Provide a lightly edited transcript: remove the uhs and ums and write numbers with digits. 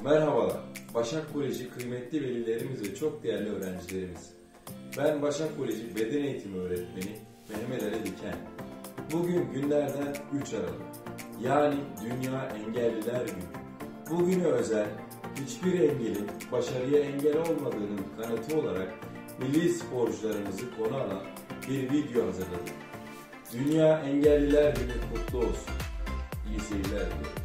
Merhabalar, Başak Koleji kıymetli velilerimiz ve çok değerli öğrencilerimiz. Ben Başak Koleji Beden Eğitimi Öğretmeni Mehmet Ali Diken. Bugün günlerden 3 Aralık, yani Dünya Engelliler Günü. Bugüne özel hiçbir engelin başarıya engel olmadığının kanıtı olarak milli sporcularımızı konu alan bir video hazırladık. Dünya Engelliler Günü kutlu olsun. İyi seyirler diliyorum.